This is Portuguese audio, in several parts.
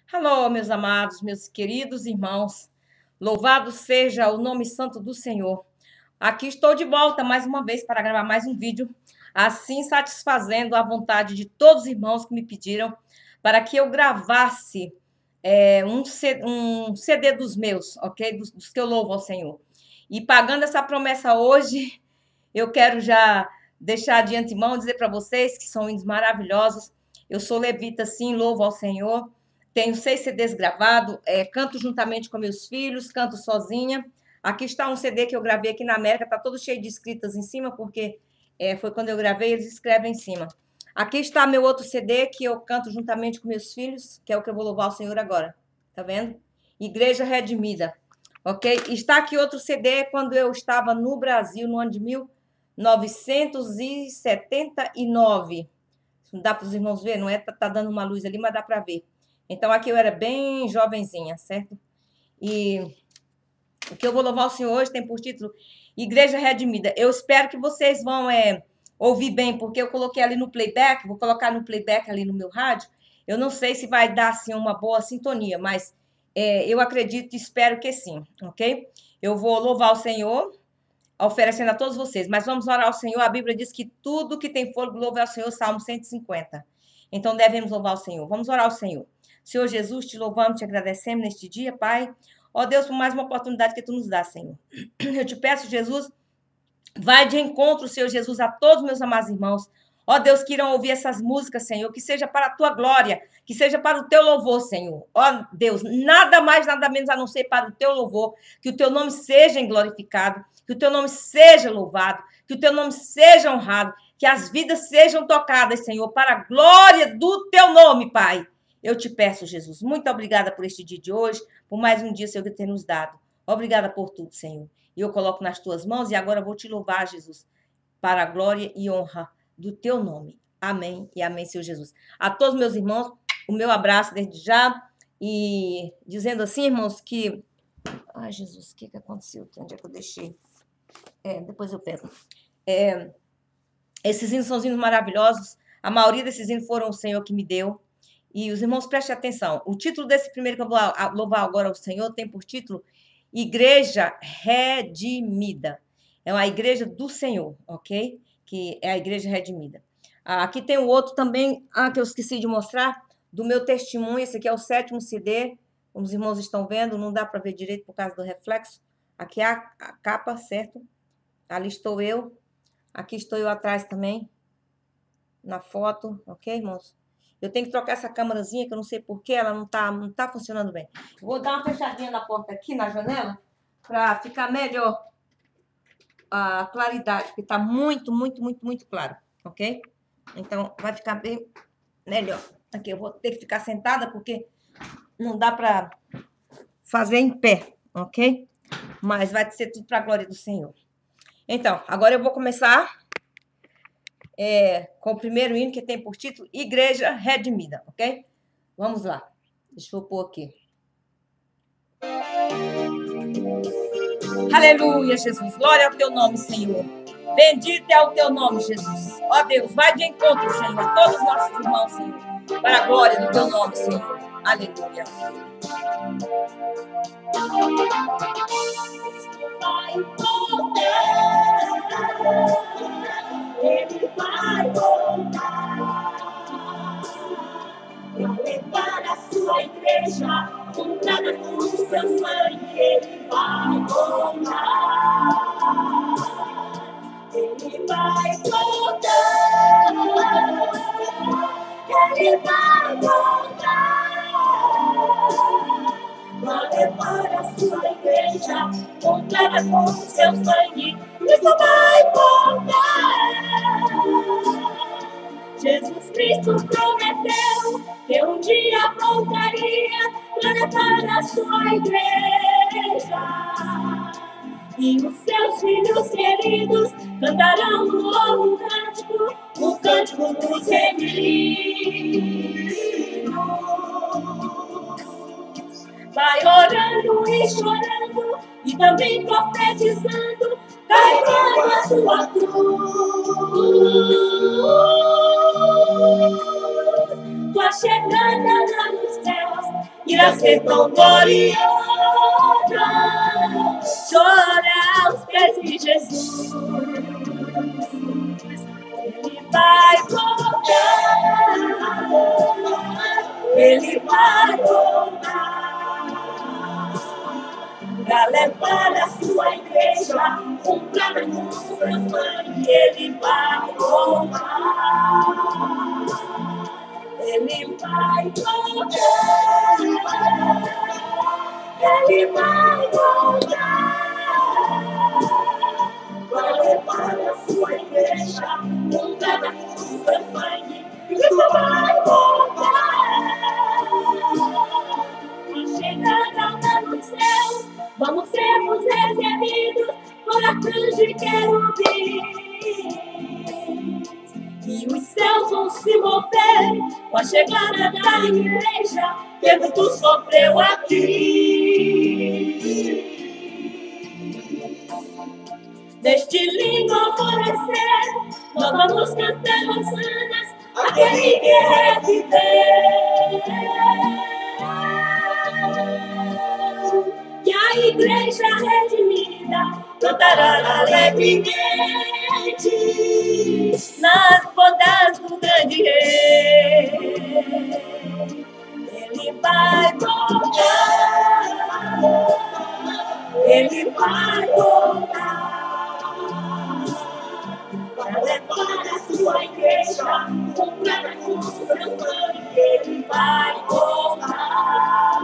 Alô, meus amados, meus queridos irmãos. Louvado seja o nome santo do Senhor. Aqui estou de volta mais uma vez para gravar mais um vídeo, assim satisfazendo a vontade de todos os irmãos que me pediram para que eu gravasse um CD dos meus, ok? Dos que eu louvo ao Senhor. E pagando essa promessa hoje, eu quero já deixar de antemão dizer para vocês que são hinos maravilhosos. Eu sou levita, sim, louvo ao Senhor. Tenho 6 CDs gravados, canto juntamente com meus filhos, canto sozinha. Aqui está um CD que eu gravei aqui na América, está todo cheio de escritas em cima, porque foi quando eu gravei, eles escrevem em cima. Aqui está meu outro CD que eu canto juntamente com meus filhos, que é o que eu vou louvar ao Senhor agora. Tá vendo? Igreja Redimida. Ok? Está aqui outro CD quando eu estava no Brasil, no ano de 1979. Não dá para os irmãos ver, não é? Tá dando uma luz ali, mas dá para ver. Então, aqui eu era bem jovenzinha, certo? E o que eu vou louvar o Senhor hoje tem por título Igreja Redimida. Eu espero que vocês vão ouvir bem, porque eu coloquei ali no playback, vou colocar no playback ali no meu rádio. Eu não sei se vai dar, assim, uma boa sintonia, mas eu acredito e espero que sim, ok? Eu vou louvar o Senhor, oferecendo a todos vocês, mas vamos orar ao Senhor. A Bíblia diz que tudo que tem fôlego louve ao Senhor, Salmo 150. Então, devemos louvar o Senhor. Vamos orar ao Senhor. Senhor Jesus, te louvamos, te agradecemos neste dia, Pai. Ó Deus, por mais uma oportunidade que tu nos dá, Senhor. Eu te peço, Jesus, vai de encontro, Senhor Jesus, a todos meus amados irmãos. Ó Deus, que irão ouvir essas músicas, Senhor, que seja para a tua glória, que seja para o teu louvor, Senhor. Ó Deus, nada mais, nada menos a não ser para o teu louvor, que o teu nome seja glorificado, que o teu nome seja louvado, que o teu nome seja honrado, que as vidas sejam tocadas, Senhor, para a glória do teu nome, Pai. Eu te peço, Jesus, muito obrigada por este dia de hoje, por mais um dia, Senhor, que tem nos dado. Obrigada por tudo, Senhor. E eu coloco nas tuas mãos e agora eu vou te louvar, Jesus, para a glória e honra do teu nome. Amém e amém, Senhor Jesus. A todos meus irmãos, o meu abraço desde já. E dizendo assim, irmãos, que... Ai, Jesus, o que aconteceu? Onde é que eu deixei? Depois eu pego. Esses hinos são hinos maravilhosos. A maioria desses hinos foram o Senhor que me deu. E os irmãos, prestem atenção. O título desse primeiro que eu vou louvar agora ao Senhor tem por título Igreja Redimida. É uma igreja do Senhor, ok? Que é a Igreja Redimida. Aqui tem o outro também, que eu esqueci de mostrar, do meu testemunho. Esse aqui é o 7º CD. Como os irmãos estão vendo, não dá para ver direito por causa do reflexo. Aqui é a capa, certo? Ali estou eu. Aqui estou eu atrás também, na foto, ok, irmãos? Eu tenho que trocar essa câmerazinha, que eu não sei porquê, ela não tá funcionando bem. Vou dar uma fechadinha na porta aqui, na janela, para ficar melhor a claridade, porque tá muito, muito, muito, muito claro, ok? Então, vai ficar bem melhor. Aqui, eu vou ter que ficar sentada, porque não dá para fazer em pé, ok? Mas vai ser tudo para a glória do Senhor. Então, agora eu vou começar com o primeiro hino, que tem por título Igreja Redimida, ok? Vamos lá. Deixa eu pôr aqui. Aleluia, Jesus. Glória ao teu nome, Senhor. Bendito é o teu nome, Jesus. Ó Deus, vai de encontro, Senhor, a todos os nossos irmãos, Senhor, para a glória do teu nome, Senhor. Aleluia. Ele vai voltar para levar a sua igreja, comprada com o seu sangue. Ele vai voltar. Ele vai voltar. Ele vai voltar para levar a sua igreja, comprada com o seu sangue. Cristo vai voltar. Jesus Cristo prometeu que um dia voltaria para levar a sua igreja. E os seus filhos queridos cantarão um novo cântico, o cântico dos remidos. Vai orando e chorando e também profetizando, carregando a sua cruz. Tua chegada lá nos céus a ser tão gloriosa, chora aos pés de Jesus. Ele vai voltar, ele vai voltar, pra levar a sua igreja, comprada com seu sangue. Ele vai voltar, ele vai voltar, ele vai voltar, para levar a sua igreja, comprada com seu sangue. Cristo vai voltar. A chegada no céu, vamos sermos recebidos por arcanjos e querubins. E os céus vão se mover com a chegada da igreja que muito sofreu aqui. Neste lindo alvorecer, nós vamos cantar hosanas àquele que reviver. E a igreja redimida cantará alegremente nas bodas do grande rei. Ele vai voltar, ele vai voltar, para levar a sua igreja, comprada com seu sangue. Ele vai voltar,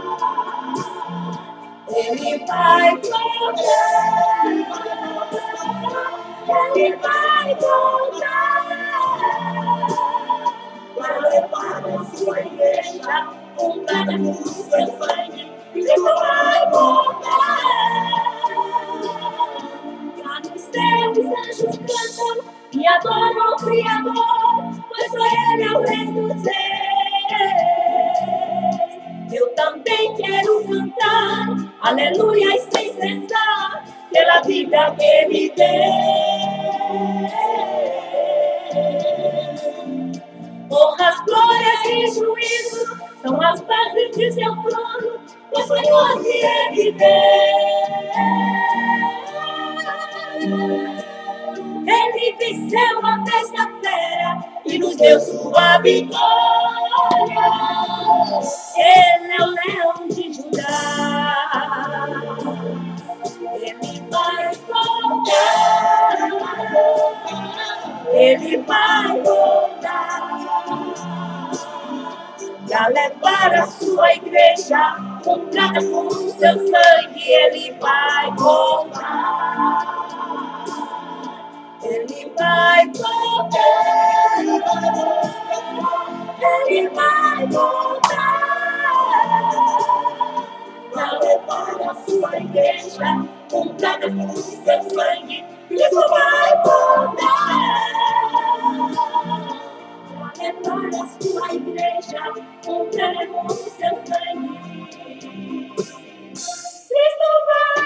ele vai voltar, ele vai voltar, para levar a sua igreja, comprada com seu sangue. Cristo vai voltar. Lá no céu os anjos cantam e adoram o Criador, pois só Ele é o Rei dos Reis. Eu também quero cantar, aleluia, e sem cessar, pela vida que Ele deu. Honras, glórias e juízo são as bases de seu trono, pois foi onde Ele deu. Ele venceu a besta fera e nos deu sua vitória. Ele é o leão de Judá. Ele vai voltar, ele vai voltar, pra levar a sua igreja, comprada com o seu sangue. Ele vai voltar, ele vai voltar, ele vai voltar, pra levar a sua igreja, comprada com o seu sangue. Cristo vai voltar, pra levar a sua igreja, comprada com o seu sangue. Cristo vai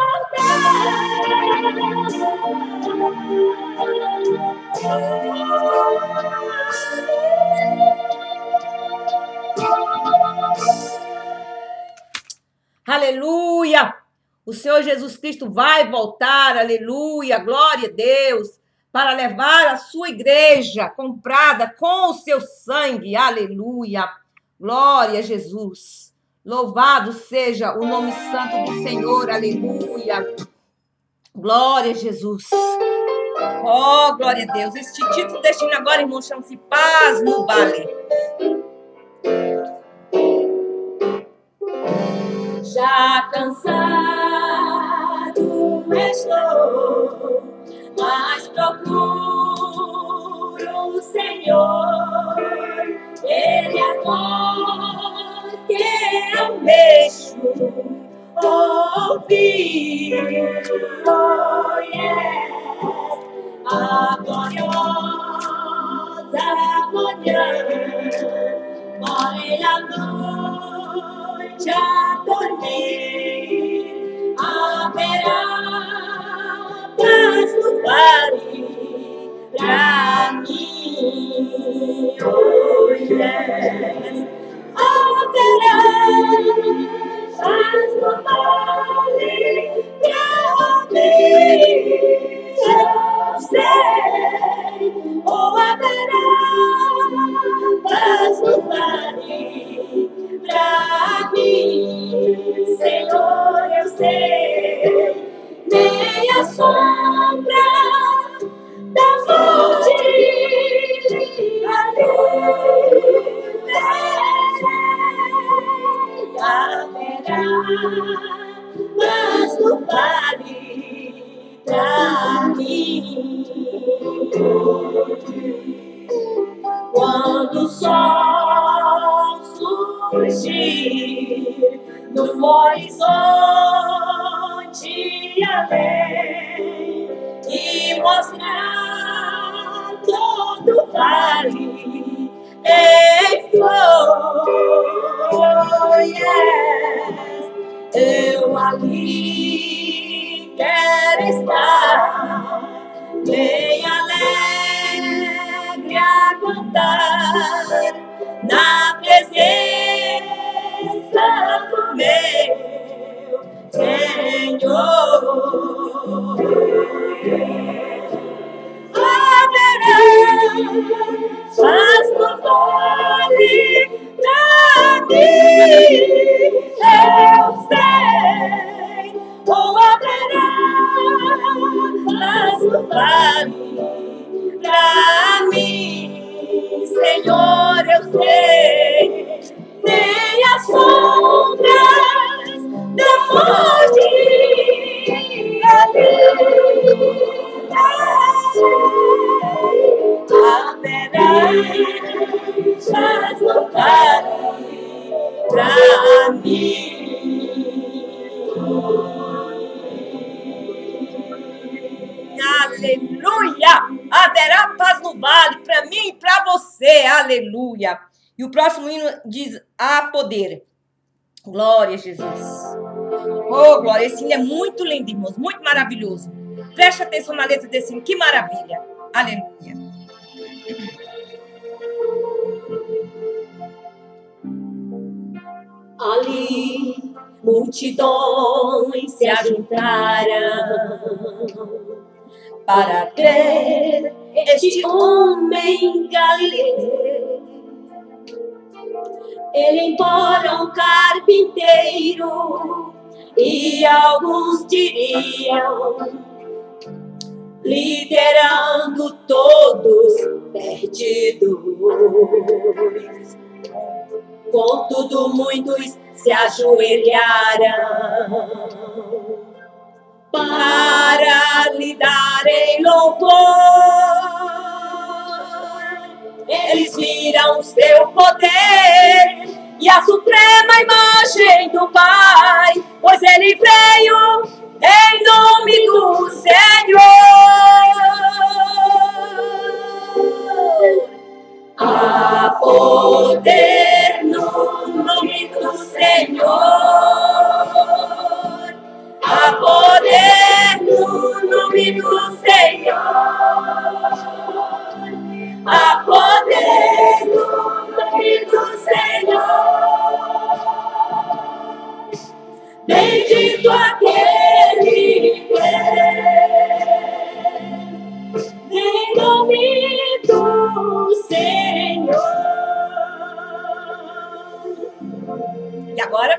Aleluia! O Senhor Jesus Cristo vai voltar, aleluia, glória a Deus, para levar a sua igreja comprada com o seu sangue, aleluia, glória a Jesus. Louvado seja o nome santo do Senhor, aleluia, glória a Jesus. Oh, glória a Deus. Este título deste hino agora, irmão, chama-se Paz no Vale. Já cansado estou, mas procuro o Senhor. Ele é bom que eu deixo ouvir. Oh, yes. A gloriosa manhã, porém a noite a dormir, haverá paz no vale pra mim. Oh, yes. Haverá mas no vale pra mim. Quando o sol surgir no horizonte além e mostrar todo o vale em flor, yes, eu ali quero estar, bem alegre a cantar, na presença do meu Senhor. Haverá paz no vale pra mim, eu sei. Ou haverá paz no vale pra mim, Senhor, eu sei. Nem as sombras da morte ali haverá paz no vale pra mim. Aleluia! Haverá paz no vale para mim e para você. Aleluia! E o próximo hino diz: há poder. Glória a Jesus. Oh, glória. Esse hino é muito lindo, irmãos. Muito maravilhoso. Preste atenção na letra desse hino. Que maravilha. Aleluia. Ali multidões se ajuntaram para ver este homem galileu. Ele, embora um carpinteiro, e alguns diriam, liderando todos perdidos. Contudo, muitos se ajoelharam para lhe darem louvor. Eles viram seu poder e a suprema imagem do Pai, pois ele veio em nome do Senhor. Há poder no nome do Senhor. Há poder no nome do Senhor. Há poder no nome do Senhor. Bendito aquele que em nome do Senhor. E agora?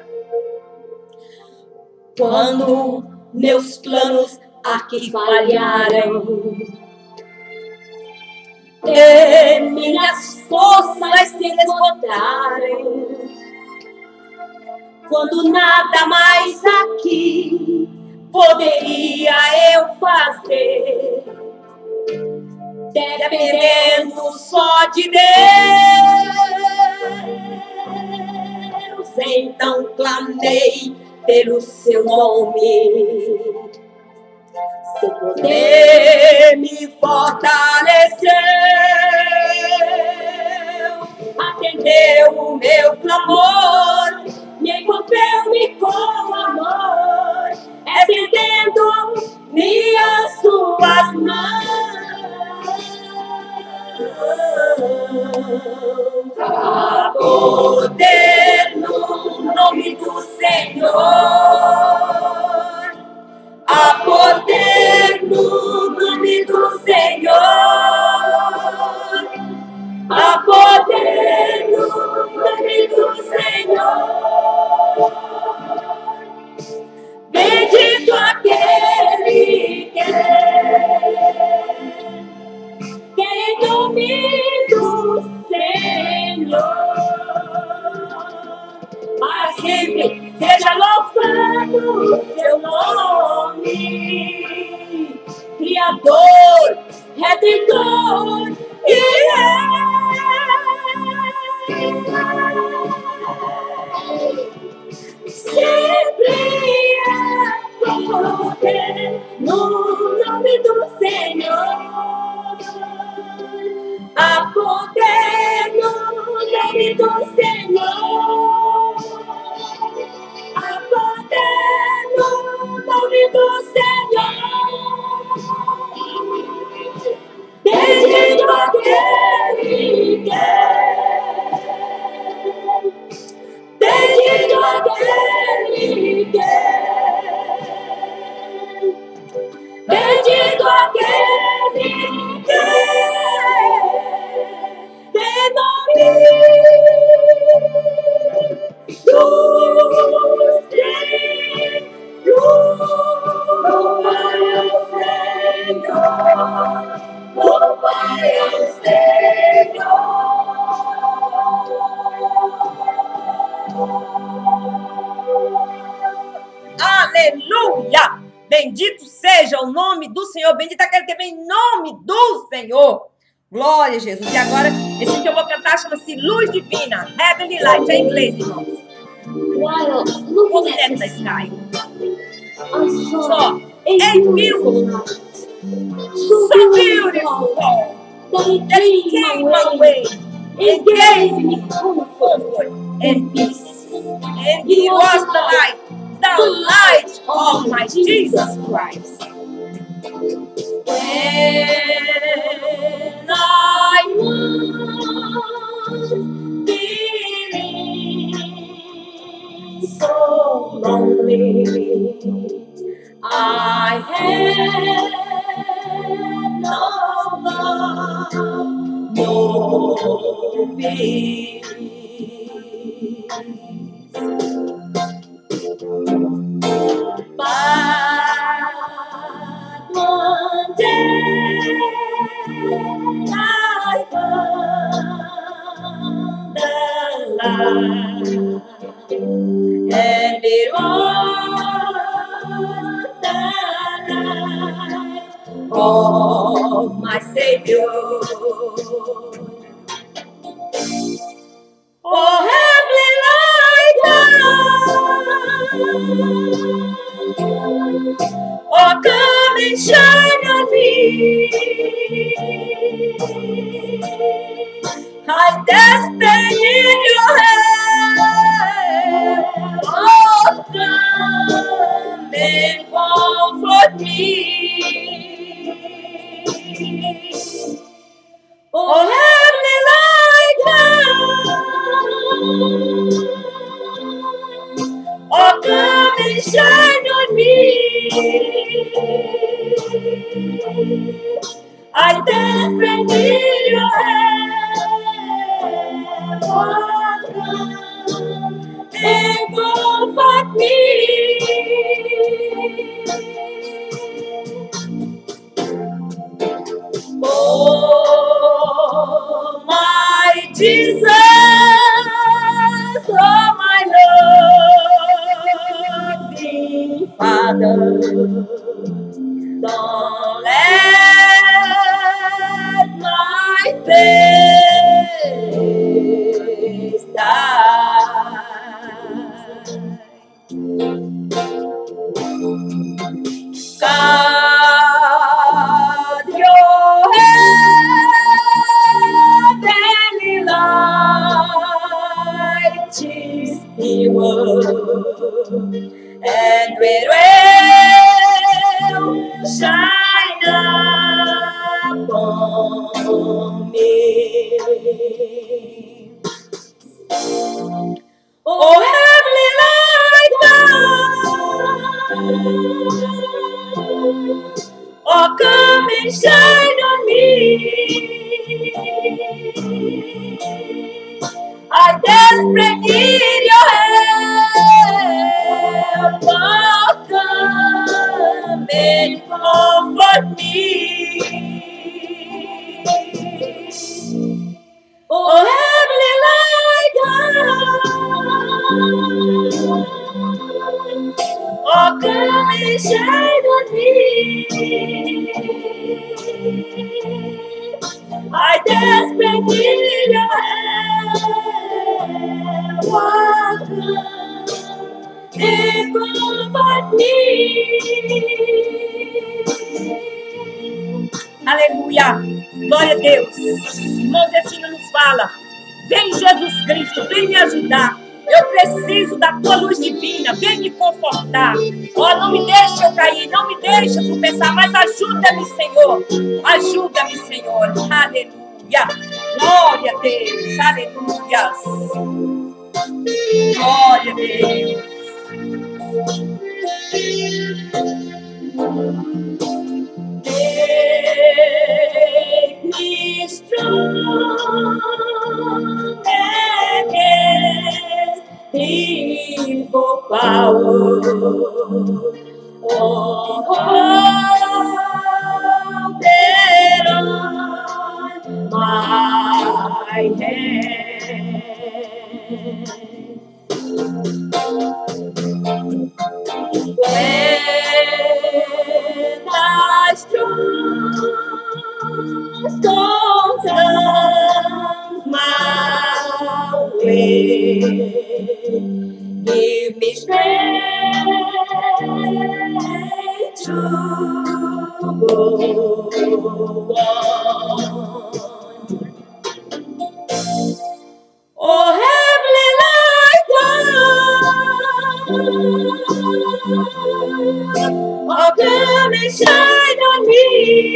Quando meus planos aqui falharam e minhas forças se esgotaram, quando nada mais aqui poderia eu fazer, dependendo só de Deus, então clamei pelo seu nome. Seu poder me fortaleceu, atendeu o meu clamor, me envolveu-me com amor, estendendo-me as suas mãos. Há poder no nome do Senhor. Há poder no nome do Senhor. Há poder no nome do Senhor. Bendito aquele que em nome do Senhor. Para sempre seja louvado do seu nome, Criador, Redentor e Rei. Sempre há poder no nome do Senhor. Há poder no nome do Senhor. Há poder no nome do Senhor. Bendito aquele que bendito aquele que bendito aquele que tem nome dos Senhor. Louvai ao Senhor, louvai ao Senhor. Aleluia! Bendito seja o nome do Senhor. Bendito aquele que vem em nome do Senhor. Glória a Jesus. E agora, esse que eu vou cantar chama-se Luz Divina. Heavenly Light. É em inglês, irmãos. While looking at Look the at the sky. I saw Só. a beautiful light. So beautiful. That it That came came my my way way. and gave me comfort Comfort and peace. And He was the light of my Jesus Christ. When I was feeling so lonely, I had no love, no peace. But one day I found the light, and it was the light of my Savior. Oh, heavenly light, oh, come and shine on me. I destined in your hand. Oh, come and comfort me. Oh, heavenly light, oh, come and shine on me. I desperately need your hand. Oh, come and comfort me. Oh, my Jesus, oh, my loving Father, don't let my face die. God, your heavenly light is pure, and it will shine upon me. Oh, heavenly light, oh, come and shine on me. I desperately need your help. Oh, come and comfort me. Oh, heavenly light, oh, and shine on me. I desperately need your hand. Welcome and comfort me. Aleluia. Glória a Deus. Irmão Destino nos fala. Vem Jesus Cristo, vem me ajudar. Eu preciso da tua luz divina. Vem me confortar. Oh, não me deixe eu cair, não me deixe eu tropeçar, mas ajuda-me, Senhor. Ajuda-me, Senhor. Aleluia. Glória a Deus. Aleluia. Glória a Deus. Make me strong against evil power. Oh, that on my hand. When thy strong turns my way, give me strength to go on. Oh, heavenly light, oh, come and shine on me.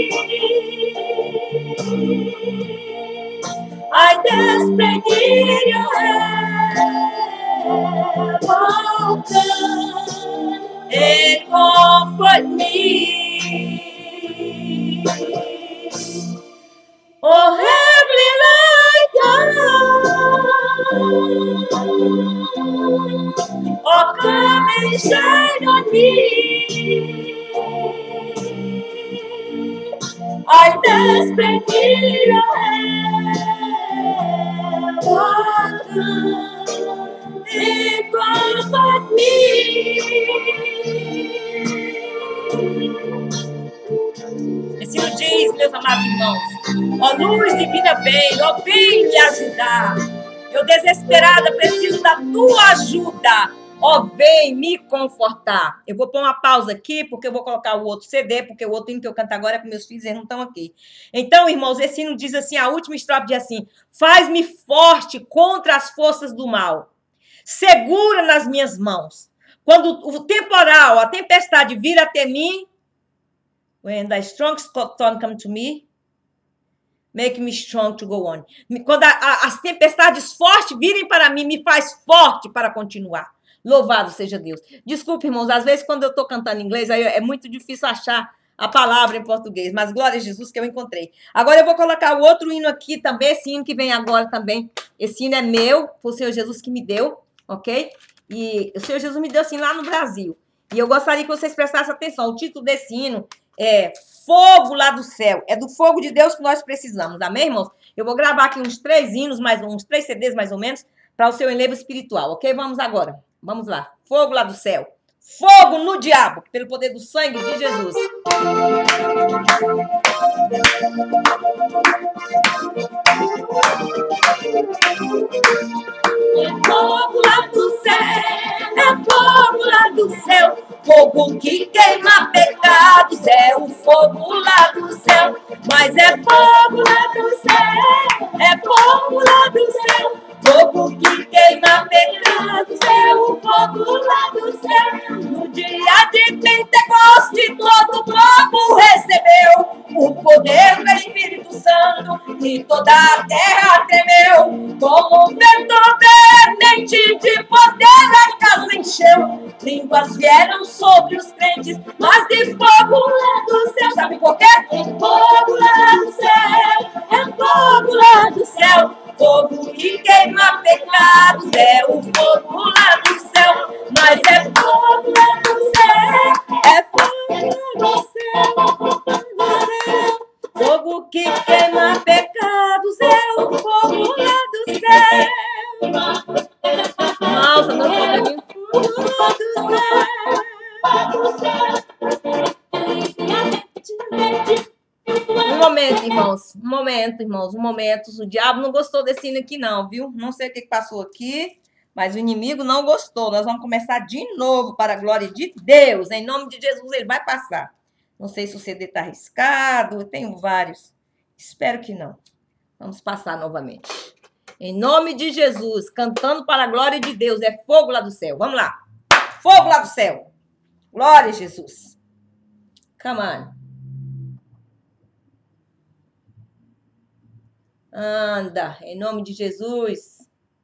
I desperately need your help. Oh, come and comfort me. Oh, heavenly light, oh, come and shine on me. I desperately need your help. Oh, come and comfort me. Esse diz, meus amados irmãos, ó luz divina vem, ó vem me ajudar. Eu desesperada preciso da tua ajuda. Ó vem me confortar. Eu vou pôr uma pausa aqui porque eu vou colocar o outro CD, porque o outro hino que eu canto agora é com meus filhos, eles não estão aqui. Então, irmãos, esse hino diz assim, a última estrofe diz assim: faz-me forte contra as forças do mal. Segura nas minhas mãos. Quando o temporal, a tempestade vir até mim, when the strong storm come to me, make me strong to go on. Quando as tempestades fortes virem para mim, me faz forte para continuar. Louvado seja Deus. Desculpe, irmãos, às vezes quando eu estou cantando em inglês, aí é muito difícil achar a palavra em português, mas glória a Jesus que eu encontrei. Agora eu vou colocar o outro hino aqui também, esse hino que vem agora também. Esse hino é meu, foi o Senhor Jesus que me deu, ok? E o Senhor Jesus me deu assim lá no Brasil. E eu gostaria que vocês prestassem atenção. O título desse hino é Fogo lá do Céu. É do fogo de Deus que nós precisamos, amém, irmãos? Eu vou gravar aqui uns 3 hinos, uns 3 CDs mais ou menos, para o seu enlevo espiritual, ok? Vamos agora. Vamos lá. Fogo lá do céu. Fogo no diabo, pelo poder do sangue de Jesus. É fogo lá do céu, é fogo lá do céu, fogo que queima pecados, é o fogo lá do céu, mas é fogo lá do céu, é fogo lá do céu, fogo que queima pecados, é o fogo lá do céu. No dia de Pentecoste, todo o povo recebeu o poder do Espírito Santo e toda a terra tremeu. Como um vento veemente de poder a casa encheu. Línguas vieram sobre os crentes, mas de fogo lá do céu. Sabe por quê? É fogo lá do céu, é fogo lá do céu. Fogo que queima pecados, é o fogo lá do céu. Mas é fogo lá do céu, é fogo lá do céu, fogo que queima pecados, é o fogo lá do céu. Nossa, não tô fogo lá do céu. momento, irmãos, um momento. O diabo não gostou desse hino aqui não, viu? Não sei o que passou aqui, mas o inimigo não gostou. Nós vamos começar de novo para a glória de Deus. Em nome de Jesus, ele vai passar. Não sei se o CD está arriscado, eu tenho vários. Espero que não. Vamos passar novamente. Em nome de Jesus, cantando para a glória de Deus. É fogo lá do céu. Vamos lá. Fogo lá do céu. Glória a Jesus. Come on. Anda, em nome de Jesus.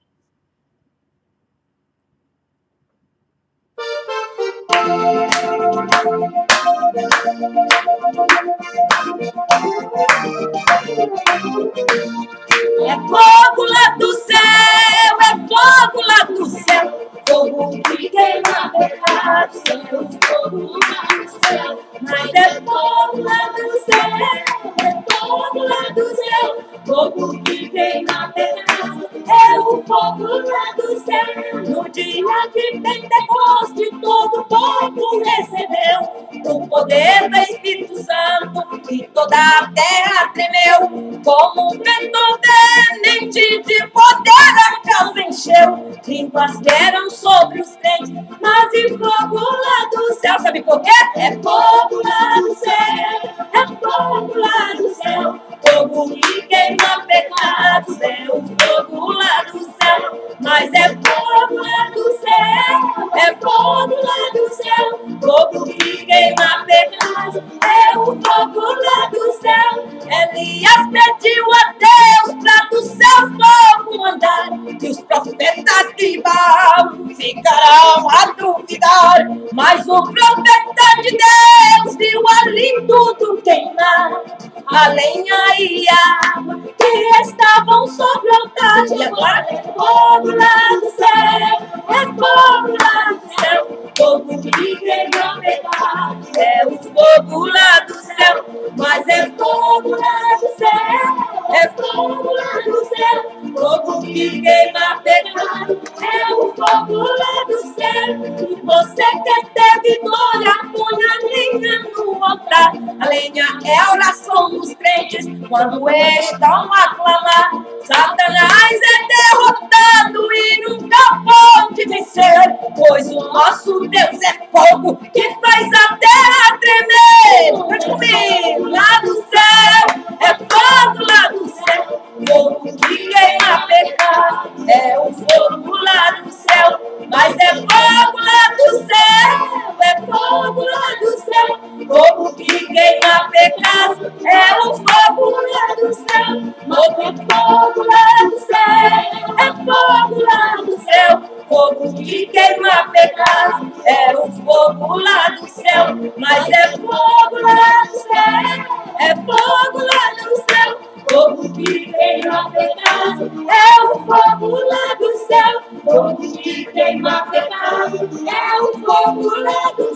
É fogo lá do céu, é fogo lá do céu, fogo que queima pecados, fogo lá do céu, mas é fogo lá do céu, é fogo lá do céu, fogo que queima pecados, é o fogo lá do céu. No dia de Pentecostes todo o povo recebeu o poder do Espírito Santo e toda a terra tremeu, como um vento veemente de poder a casa encheu, línguas deram sobre os crentes, mas de fogo lá do céu. Sabe por quê? É fogo lá do céu, é fogo lá do céu, fogo que queima pecados, é o fogo lá do céu, mas é fogo lá do céu, é fogo lá do céu, fogo que queima pecados, é o fogo lá do céu. Elias pediu a Deus para do céu fogo mandar, e os profetas de Baal ficarão a duvidar, mas o profeta de Deus viu ali tudo queimar, a lenha e a água que estavam sobre o altar. E agora é fogo lá do céu, é fogo lá do céu, fogo que queima pecado, é o fogo lá do céu, mas é fogo lá do céu, é fogo lá do céu, fogo que queima pecado, é o fogo lá do céu. E você quer ter vitória, põe a lenha no altar. A lenha é a oração dos crentes quando estão a clamar. Satanás é derrotado e nunca pode vencer, pois o nosso Deus é fogo que faz a terra tremer. Cante comigo, lá do céu, é fogo lá do céu, fogo que queima pecado, é o fogo lá do céu, mas é fogo lá do céu, é fogo lá do céu, fogo que queima pecado, é o fogo lá do céu, é fogo lá do céu, é fogo lá do céu, fogo que queima pecado, é o fogo lá do céu, mas é fogo lá do céu, é fogo lá do céu, fogo que queima pecado, é o fogo lá do céu, fogo que queima pecado, é o fogo lá do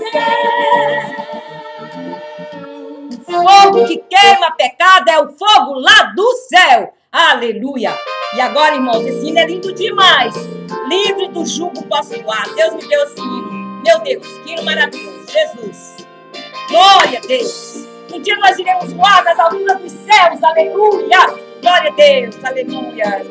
céu. Fogo que queima pecado é o fogo lá do céu. Aleluia. E agora, irmãos, esse hino é lindo demais. Livre do jugo posso voar. Deus me deu esse hino. Meu Deus, que hino maravilhoso. Jesus. Glória a Deus. Um dia nós iremos voar nas alturas dos céus. Aleluia. Glória a Deus. Aleluia.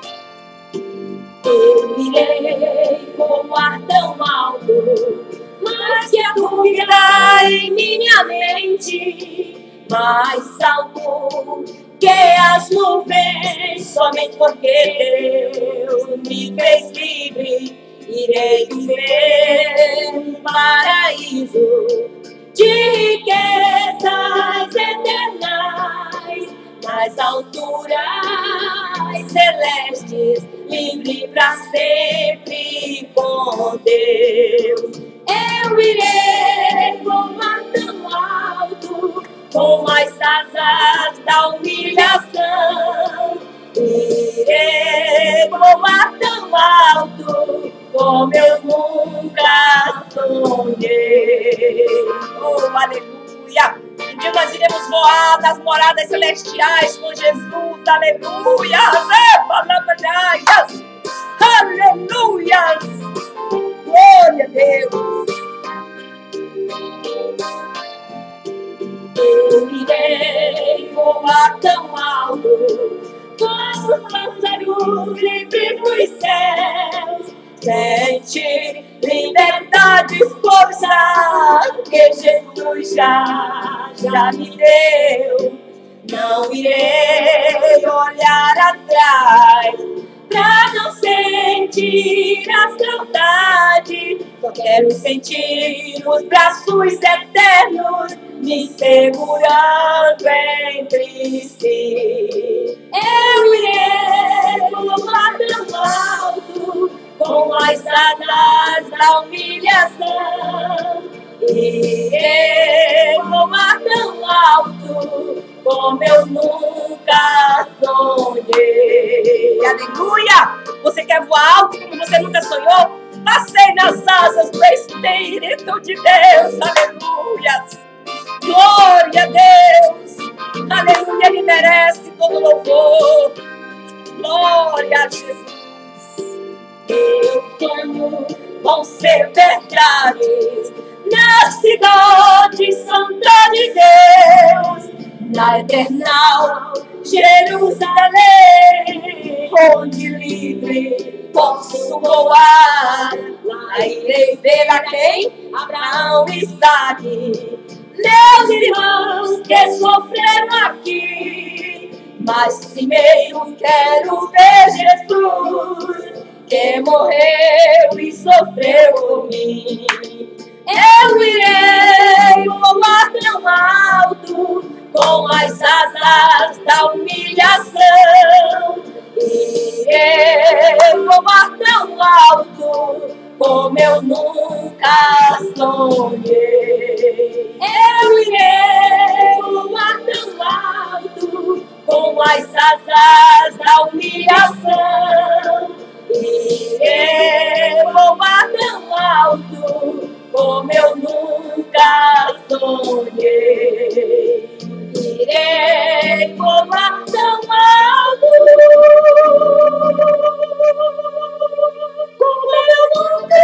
Eu irei voar tão alto, mas que a dúvida em minha mente, mais alto que as nuvens, somente porque Deus me fez livre, irei viver no paraíso de riquezas eternas, nas alturas celestes, livre para sempre com Deus. Eu irei voar tão alto, com as asas da humilhação. Irei voar tão alto, como eu nunca sonhei. Oh, aleluia. Um dia nós iremos voar nas moradas celestiais com Jesus. Aleluia. Aleluia. Glória a Deus. Eu irei voar tão alto, Sente liberdade, força que Jesus já me deu. Não irei olhar atrás pra não sentir a saudade. Só quero sentir os braços eternos me segurando entre si. Eu irei voar tão alto com as asas da humilhação. Irei voar tão alto como eu nunca sonhei. Aleluia! Você quer voar alto como você nunca sonhou? Passei nas asas do Espírito de Deus. Aleluia! Glória a Deus! Aleluia! Ele merece todo louvor. Glória a Jesus! Meus sonhos vão ser verdades na cidade santa de Deus, na eternal Jerusalém, onde livre posso voar. Lá irei ver a quem Abraão, Isaque, meus irmãos que sofreram aqui. Mas primeiro quero ver Jesus, que morreu e sofreu por mim. Eu irei voar tão alto com as asas da humilhação. Irei voar tão alto como eu nunca sonhei. Eu irei voar tão alto com as asas da humilhação. Irei voar tão alto como eu nunca sonhei. Irei voar tão alto como eu nunca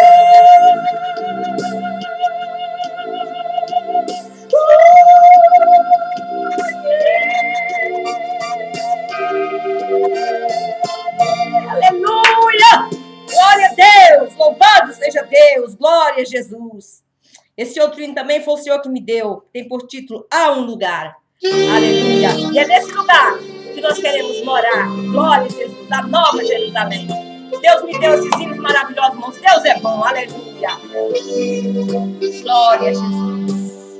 sonhei. Aleluia! Glória a Deus! Louvado seja Deus! Glória a Jesus! Esse outro hino também foi o Senhor que me deu. Tem por título Há um Lugar. Aleluia! E é nesse lugar que nós queremos morar. Glória a Jesus, a Nova Jerusalém. Deus me deu esses hinos maravilhosos, irmãos. Deus é bom. Aleluia! Glória a Jesus.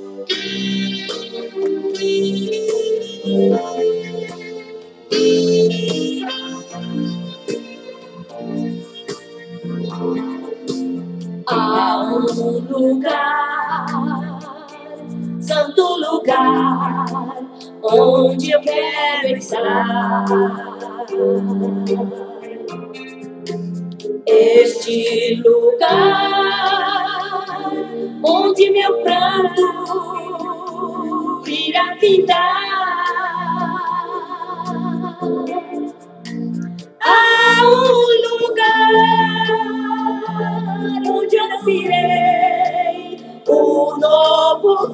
Há um lugar, santo lugar, onde eu quero estar. Este lugar, onde meu pranto irá findar. Há um lugar onde eu ouvirei um novo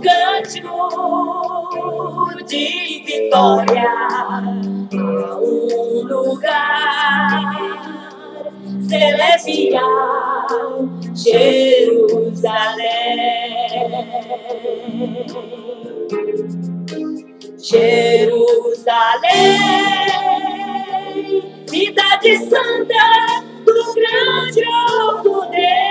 cântico de vitória. Há um lugar celestial, Jerusalém. Jerusalém, cidade santa do grandioso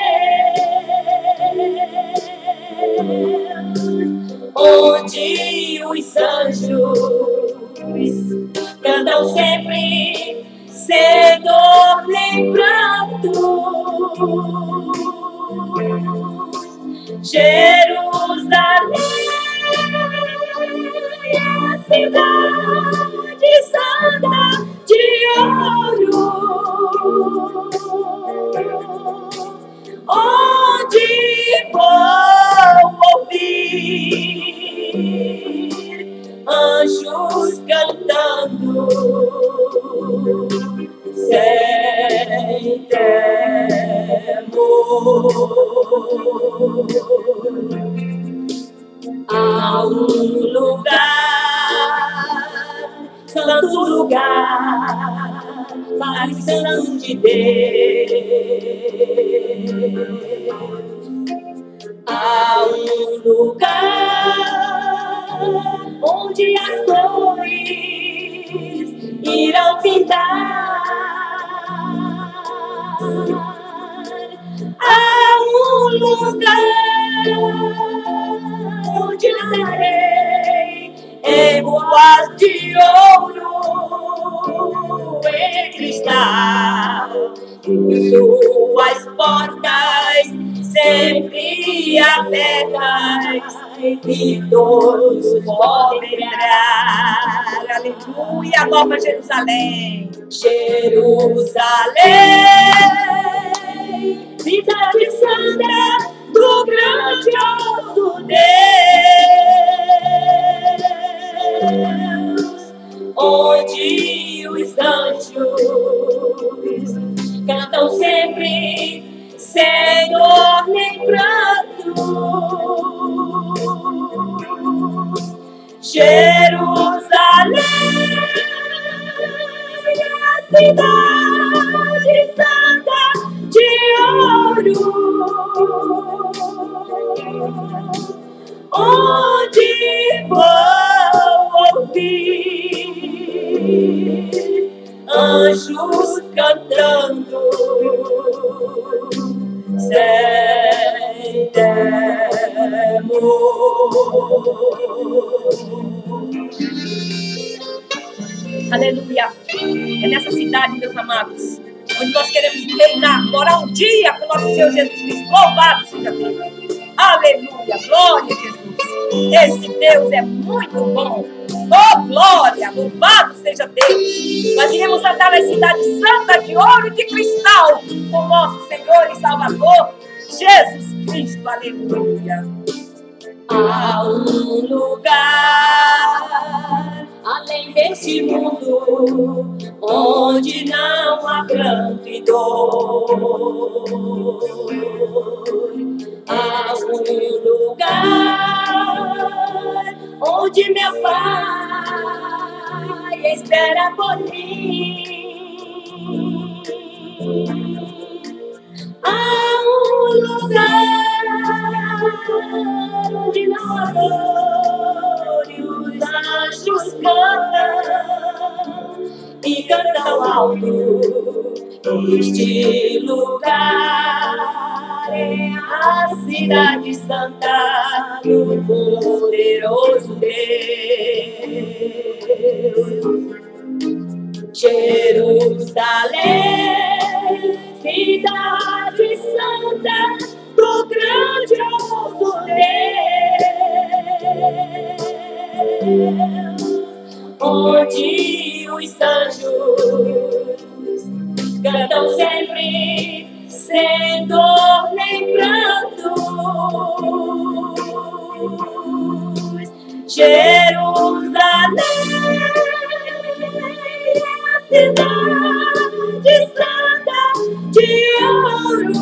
Deus, onde os anjos cantam sempre, sem dor nem pranto. Jerusalém, a cidade santa de ouro, onde vou ouvir anjos cantando sem temor. Há um lugar, santo lugar, paixão de Deus, onde estarei em ruas de ouro, ele está. Suas portas sempre abertas e todos podem entrar. Aleluia, Nova Jerusalém. Jerusalém, cidade santa do grandioso Deus, onde os anjos cantam sempre, Senhor, nem pranto. Jerusalém, a cidade santa de ouro, onde vão ouvir anjos cantando sem temor. Aleluia. É nessa cidade, meus amados, onde nós queremos reinar, morar um dia com nosso Senhor Jesus Cristo. Louvado seja Deus. Aleluia. Glória a Jesus. Esse Deus é muito bom. Oh, glória. Louvado seja Deus. Nós iremos andar na cidade santa de ouro e de cristal com nosso Senhor e Salvador, Jesus Cristo. Aleluia. Há um lugar além deste mundo onde não há pranto e dor. Há um lugar onde meu Pai espera por mim. Há um lugar onde não há dor e os anjos cantam e cantam alto. Este lugar é a cidade santa do poderoso Deus. Jerusalém, cidade santa do grandioso Deus, onde os anjos cantam sempre, sem dor nem pranto. Jerusalém, a cidade santa de ouro,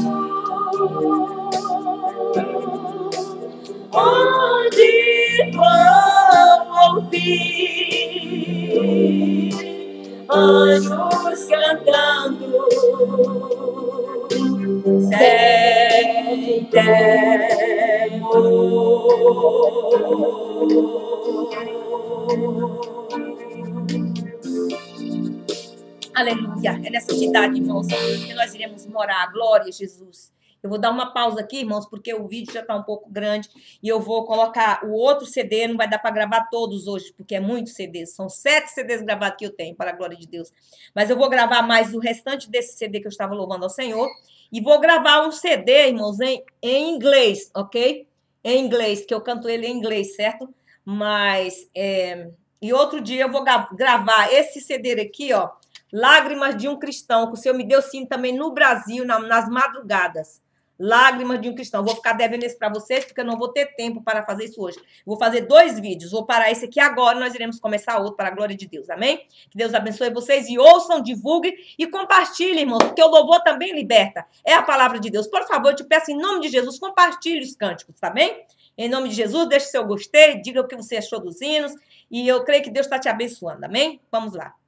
onde vão ouvir anjos cantando sem temor. Aleluia. É nessa cidade, irmãos, que nós iremos morar. Glória a Jesus. Eu vou dar uma pausa aqui, irmãos, porque o vídeo já está um pouco grande e eu vou colocar o outro CD. Não vai dar para gravar todos hoje, porque é muito CD. São 7 CDs gravados que eu tenho, para a glória de Deus. Mas eu vou gravar mais o restante desse CD que eu estava louvando ao Senhor. E vou gravar um CD, irmãos, em inglês, ok? Em inglês, que eu canto ele em inglês, certo? Mas, e outro dia eu vou gravar esse CD aqui, ó. Lágrimas de um Cristão, que o Senhor me deu sim também no Brasil, nas madrugadas. Lágrimas de um Cristão. Vou ficar devendo esse para vocês, porque eu não vou ter tempo para fazer isso hoje. Vou fazer 2 vídeos. Vou parar esse aqui agora e nós iremos começar outro para a glória de Deus. Amém? Que Deus abençoe vocês e ouçam, divulguem e compartilhem, irmãos, porque o louvor também liberta. É a palavra de Deus. Por favor, eu te peço em nome de Jesus, compartilhe os cânticos, tá bem? Em nome de Jesus, deixe seu gostei, diga o que você achou dos hinos e eu creio que Deus está te abençoando. Amém? Vamos lá.